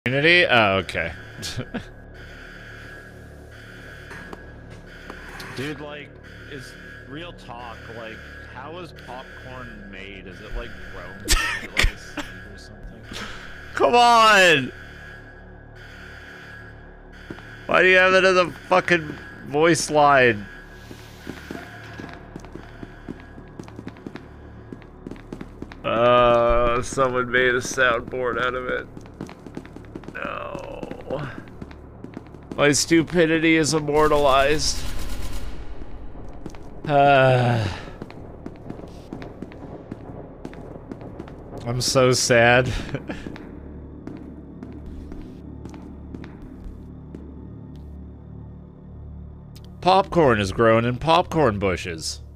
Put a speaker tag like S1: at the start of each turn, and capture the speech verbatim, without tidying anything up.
S1: Community? Oh, okay.
S2: Dude, like, is real talk, like, how is popcorn made? Is it, like, grown? Is it, like, a seed or something?
S1: Come on! Why do you have it as a fucking voice line? Uh, someone made a soundboard out of it. No. My stupidity is immortalized. Uh, I'm so sad. Popcorn is grown in popcorn bushes.